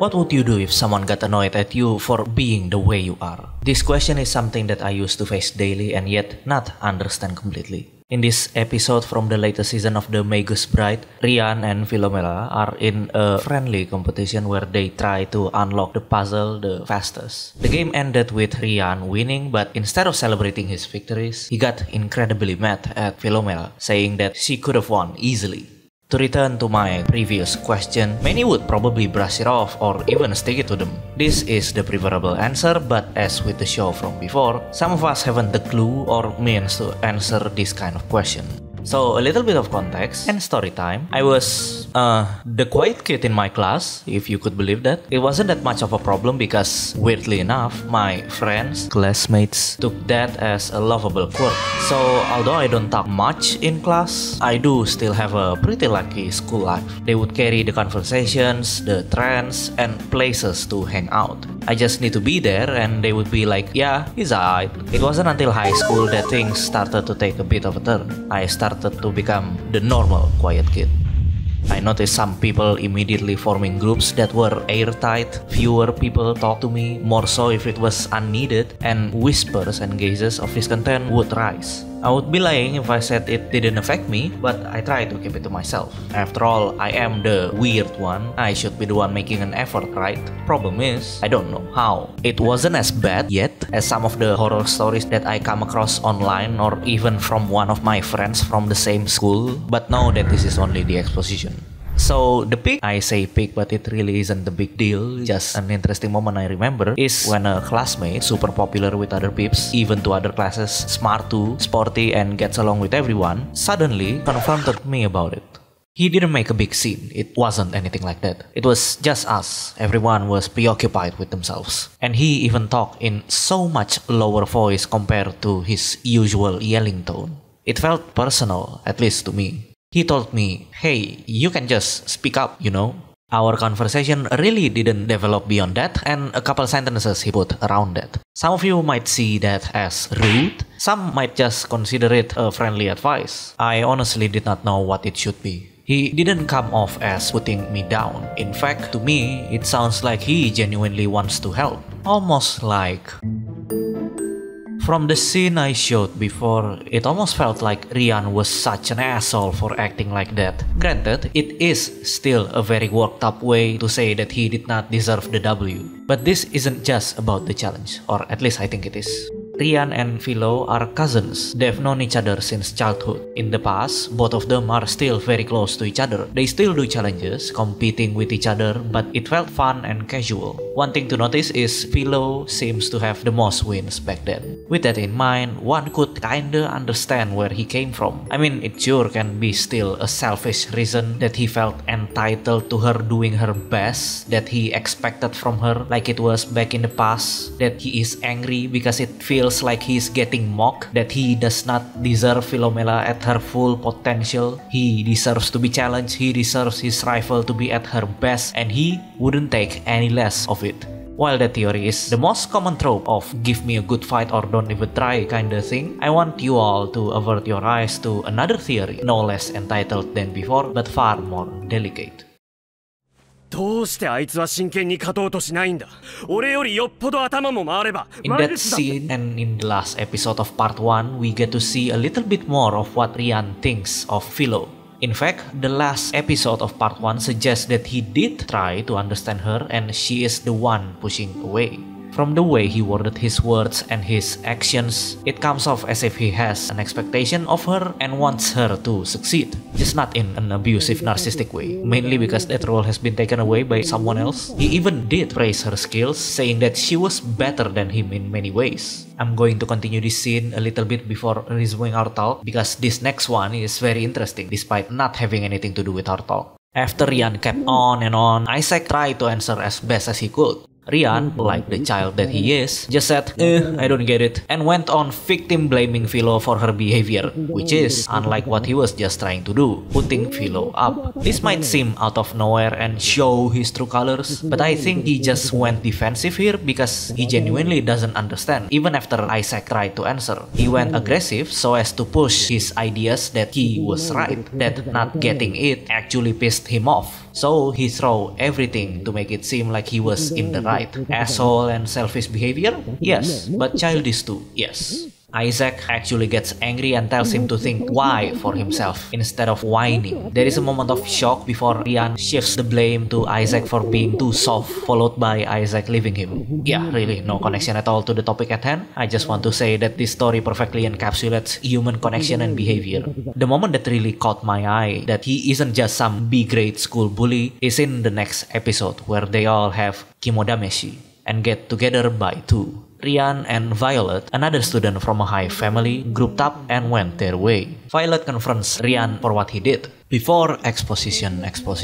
What would you do if someone got annoyed at you for being the way you are? This question is something that I used to face daily and yet not understand completely. In this episode from the latest season of The Magus Bride, Rian and Philomela are in a friendly competition where they try to unlock the puzzle the fastest. The game ended with Rian winning, but instead of celebrating his victories, he got incredibly mad at Philomela, saying that she could have won easily. To return to my previous question, many would probably brush it off or even stick it to them. This is the preferable answer, but as with the show from before, some of us haven't the clue or means to answer this kind of question. So a little bit of context and story time. I was the quiet kid in my class, if you could believe that. It wasn't that much of a problem because, weirdly enough, my friends, classmates took that as a lovable quirk. So although I don't talk much in class, I do still have a pretty lucky school life. They would carry the conversations, the trends, and places to hang out. I just need to be there and they would be like, yeah, he's alright. It wasn't until high school that things started to take a bit of a turn. I started to become the normal quiet kid. I noticed some people immediately forming groups that were airtight, fewer people talk to me, more so if it was unneeded, and whispers and gazes of discontent would rise. I would be lying if I said it didn't affect me, but I try to keep it to myself. After all, I am the weird one. I should be the one making an effort, right? Problem is, I don't know how. It wasn't as bad yet as some of the horror stories that I come across online or even from one of my friends from the same school, but know that this is only the exposition. So the peak, I say peak, but it really isn't the big deal. Just an interesting moment I remember is when a classmate, super popular with other peeps, even to other classes, smart too, sporty and gets along with everyone, suddenly confronted me about it. He didn't make a big scene, it wasn't anything like that. It was just us, everyone was preoccupied with themselves. And he even talked in so much lower voice compared to his usual yelling tone. It felt personal, at least to me. He told me, hey, you can just speak up, you know. Our conversation really didn't develop beyond that, and a couple sentences he put around that. Some of you might see that as rude, some might just consider it a friendly advice. I honestly did not know what it should be. He didn't come off as putting me down. In fact, to me, it sounds like he genuinely wants to help. Almost like... From the scene I showed before, it almost felt like Rian was such an asshole for acting like that. Granted, it is still a very worked up way to say that he did not deserve the W. But this isn't just about the challenge, or at least I think it is. Rian and Philo are cousins. They've known each other since childhood. In the past, both of them are still very close to each other. They still do challenges, competing with each other, but it felt fun and casual. One thing to notice is Philo seems to have the most wins back then. With that in mind, one could kinda understand where he came from. I mean, it sure can be still a selfish reason that he felt entitled to her doing her best, that he expected from her like it was back in the past, that he is angry because it feels like he's getting mocked, that he does not deserve Philomela at her full potential. He deserves to be challenged, he deserves his rival to be at her best, and he wouldn't take any less of it. While that theory is the most common trope of give me a good fight or don't even try kinda thing, I want you all to avert your eyes to another theory, no less entitled than before, but far more delicate. どうしてあいつは真剣に勝とうとしないんだ。俺よりよっぽど頭も回れば。 In that scene and in the last episode of part 1, we get to see a little bit more of what Rian thinks of Philo. In fact, the last episode of part 1 suggests that he did try to understand her and she is the one pushing away. From the way he worded his words and his actions, it comes off as if he has an expectation of her and wants her to succeed. Just not in an abusive, narcissistic way, mainly because that role has been taken away by someone else. He even did praise her skills, saying that she was better than him in many ways. I'm going to continue this scene a little bit before resuming our talk, because this next one is very interesting, despite not having anything to do with our talk. After Rian kept on and on, Isaac tried to answer as best as he could. Rian, like the child that he is, just said, I don't get it, and went on victim-blaming Philo for her behavior, which is unlike what he was just trying to do, putting Philo up. This might seem out of nowhere and show his true colors, but I think he just went defensive here because he genuinely doesn't understand. Even after Isaac tried to answer, he went aggressive so as to push his ideas that he was right, that not getting it actually pissed him off. So he threw everything to make it seem like he was in the right. Asshole and selfish behavior? Yes. But childish too? Yes. Isaac actually gets angry and tells him to think why for himself instead of whining. There is a moment of shock before Ryan shifts the blame to Isaac for being too soft, followed by Isaac leaving him. Yeah, really, no connection at all to the topic at hand. I just want to say that this story perfectly encapsulates human connection and behavior. The moment that really caught my eye, that he isn't just some B-grade school bully, is in the next episode where they all have kimodameshi and get together by two. Ryan and Violet, another student from a high family, grouped up and went their way. Violet confronts Ryan for what he did. Before exposition.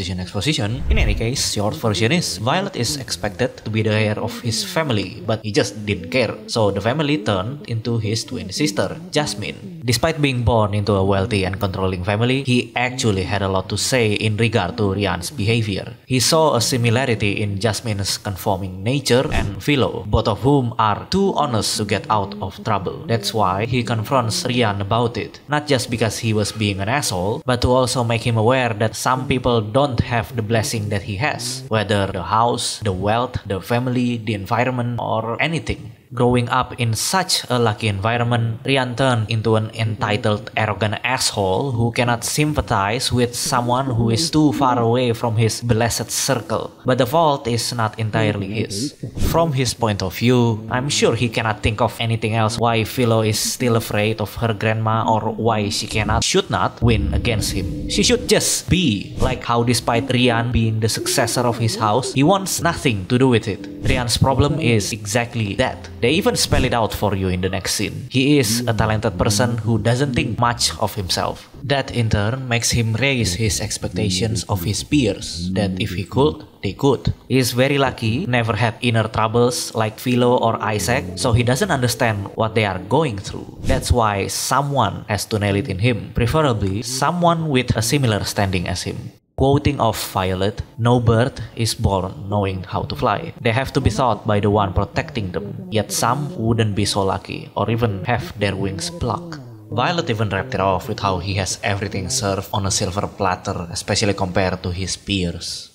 In any case, short version is Violet is expected to be the heir of his family, but he just didn't care. So the family turned into his twin sister, Jasmine. Despite being born into a wealthy and controlling family, he actually had a lot to say in regard to Ryan's behavior. He saw a similarity in Jasmine's conforming nature and Philo, both of whom are too honest to get out of trouble. That's why he confronts Ryan about it. Not just because he was being an asshole, but to also make him aware that some people don't have the blessing that he has, whether the house, the wealth, the family, the environment, or anything. Growing up in such a lucky environment, Ryan turned into an entitled, arrogant asshole who cannot sympathize with someone who is too far away from his blessed circle. But the fault is not entirely his. From his point of view, I'm sure he cannot think of anything else why Philo is still afraid of her grandma or why she should not win against him. She should just be, like how despite Ryan being the successor of his house, he wants nothing to do with it. Ryan's problem is exactly that. They even spell it out for you in the next scene. He is a talented person who doesn't think much of himself. That in turn makes him raise his expectations of his peers, that if he could, they could. He is very lucky, never had inner troubles like Philo or Isaac, so he doesn't understand what they are going through. That's why someone has to nail it in him, preferably someone with a similar standing as him. Quoting of Violet, no bird is born knowing how to fly. They have to be taught by the one protecting them, yet some wouldn't be so lucky or even have their wings plucked. Violet even wrapped it off with how he has everything served on a silver platter, especially compared to his peers.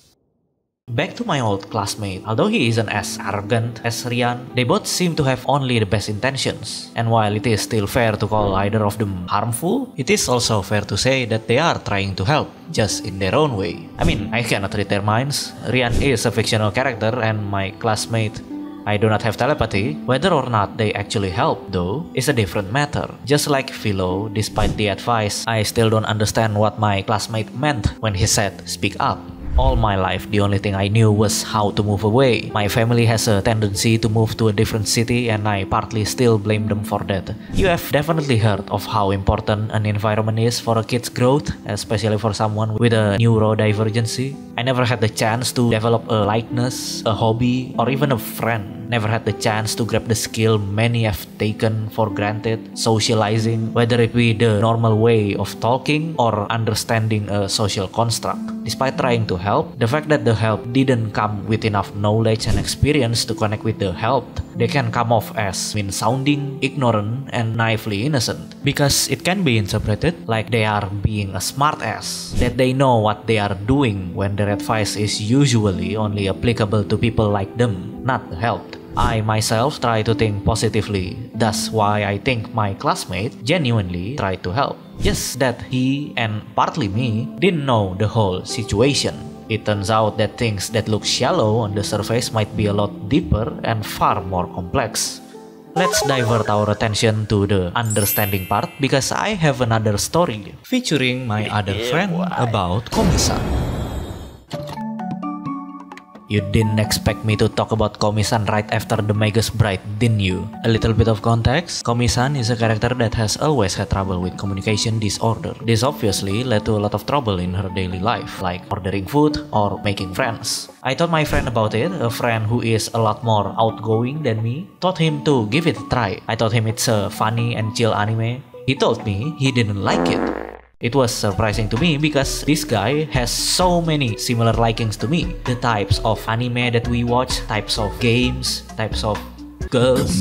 Back to my old classmate, although he isn't as arrogant as Ryan, they both seem to have only the best intentions. And while it is still fair to call either of them harmful, it is also fair to say that they are trying to help, just in their own way. I mean, I cannot read their minds. Ryan is a fictional character and my classmate, I do not have telepathy. Whether or not they actually help, though, is a different matter. Just like Philo, despite the advice, I still don't understand what my classmate meant when he said, "Speak up." All my life, the only thing I knew was how to move away. My family has a tendency to move to a different city and I partly still blame them for that. You have definitely heard of how important an environment is for a kid's growth, especially for someone with a neurodivergency. I never had the chance to develop a likeness, a hobby, or even a friend. Never had the chance to grab the skill many have taken for granted, socializing, whether it be the normal way of talking or understanding a social construct. Despite trying to help, the fact that the help didn't come with enough knowledge and experience to connect with the helped, they can come off as mean-sounding, ignorant, and naively innocent. Because it can be interpreted like they are being a smart-ass, that they know what they are doing when their advice is usually only applicable to people like them, not the helped. I myself try to think positively, that's why I think my classmate genuinely tried to help. Just that he, and partly me, didn't know the whole situation. It turns out that things that look shallow on the surface might be a lot deeper and far more complex. Let's divert our attention to the understanding part because I have another story featuring my other friend about Komi-san. You didn't expect me to talk about Komi-san right after the Magus Bride, didn't you? A little bit of context, Komi-san is a character that has always had trouble with communication disorder. This obviously led to a lot of trouble in her daily life, like ordering food or making friends. I told my friend about it, a friend who is a lot more outgoing than me, told him to give it a try. I told him it's a funny and chill anime. He told me he didn't like it. It was surprising to me because this guy has so many similar likings to me. The types of anime that we watch, types of games, types of girls.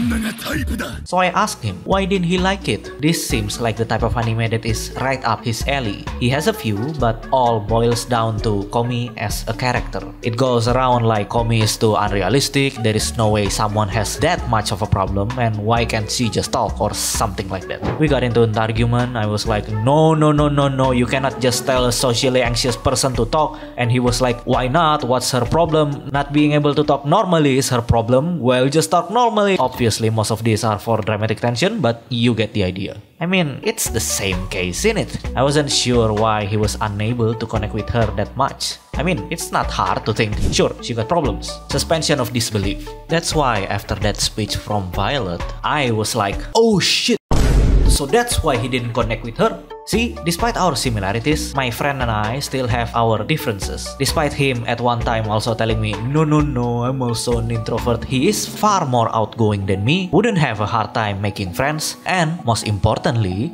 So I asked him, why didn't he like it? This seems like the type of anime that is right up his alley. He has a few, but all boils down to Komi as a character. It goes around like Komi is too unrealistic, there is no way someone has that much of a problem, and why can't she just talk or something like that. We got into an argument. I was like, no, you cannot just tell a socially anxious person to talk. And he was like, why not? What's her problem? Not being able to talk normally is her problem. Well, just talk normally. Obviously, most of these are for dramatic tension, but you get the idea. I mean, it's the same case, isn't it? I wasn't sure why he was unable to connect with her that much. I mean, it's not hard to think, sure, she got problems. Suspension of disbelief. That's why after that speech from Violet, I was like, oh shit. So that's why he didn't connect with her. See, despite our similarities, my friend and I still have our differences. Despite him at one time also telling me, no, I'm also an introvert, he is far more outgoing than me, wouldn't have a hard time making friends, and most importantly,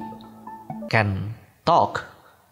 can talk.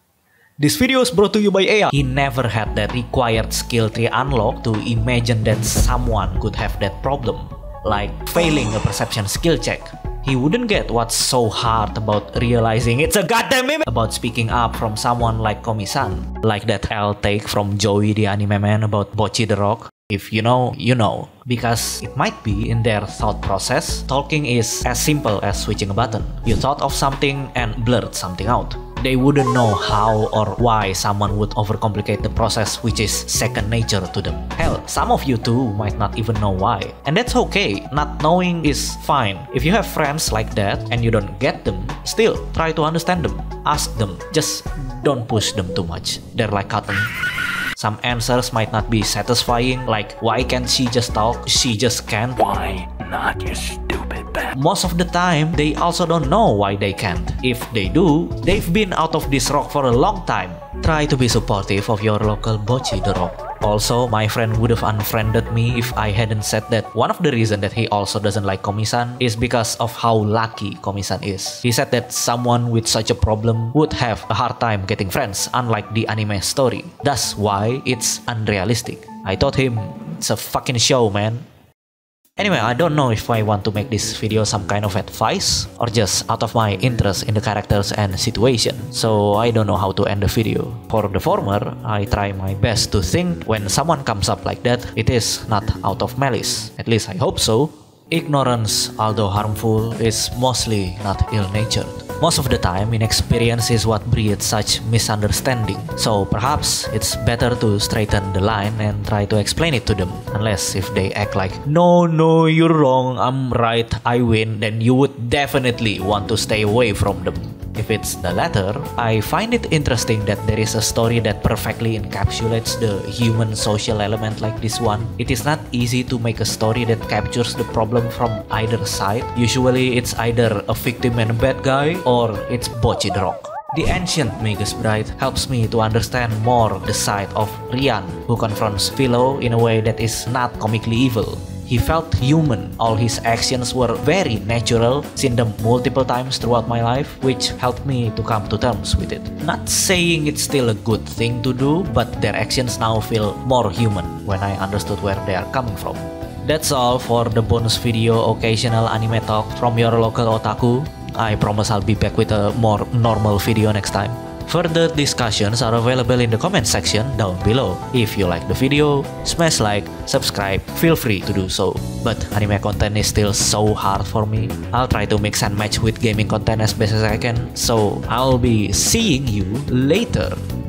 This video is brought to you by AI. He never had that required skill tree unlock to imagine that someone could have that problem, like failing a perception skill check. He wouldn't get what's so hard about realizing it's a goddamn meme, about speaking up from someone like Komi-san, like that L take from Joey the anime man about Bocchi the Rock. If you know, you know. Because it might be in their thought process, talking is as simple as switching a button. You thought of something and blurt something out. They wouldn't know how or why someone would overcomplicate the process, which is second nature to them. Hell, some of you too might not even know why. And that's okay, not knowing is fine. If you have friends like that and you don't get them, still try to understand them. Ask them, just don't push them too much. They're like cotton. Some answers might not be satisfying, like why can't she just talk? She just can't. Why not, you stupid bat? Most of the time, they also don't know why they can't. If they do, they've been out of this rock for a long time. Try to be supportive of your local Bocchi the Rock. Also, my friend would have unfriended me if I hadn't said that one of the reasons that he also doesn't like Komi-san is because of how lucky Komi-san is. He said that someone with such a problem would have a hard time getting friends, unlike the anime story. That's why it's unrealistic. I told him, it's a fucking show, man. Anyway, I don't know if I want to make this video some kind of advice or just out of my interest in the characters and situation. So I don't know how to end the video. For the former, I try my best to think when someone comes up like that, it is not out of malice. At least I hope so. Ignorance, although harmful, is mostly not ill-natured. Most of the time, inexperience is what breeds such misunderstanding. So perhaps it's better to straighten the line and try to explain it to them. Unless if they act like, no, you're wrong, I'm right, I win, then you would definitely want to stay away from them. If it's the latter, I find it interesting that there is a story that perfectly encapsulates the human social element like this one. It is not easy to make a story that captures the problem from either side. Usually it's either a victim and a bad guy, or it's Bocchi the Rock. The ancient Magus Bride helps me to understand more the side of Rian, who confronts Philo in a way that is not comically evil. He felt human. All his actions were very natural, seen them multiple times throughout my life, which helped me to come to terms with it. Not saying it's still a good thing to do, but their actions now feel more human when I understood where they are coming from. That's all for the bonus video occasional anime talk from your local otaku. I promise I'll be back with a more normal video next time. Further discussions are available in the comment section down below. If you like the video, smash like, subscribe, feel free to do so. But anime content is still so hard for me. I'll try to mix and match with gaming content as best as I can. So I'll be seeing you later.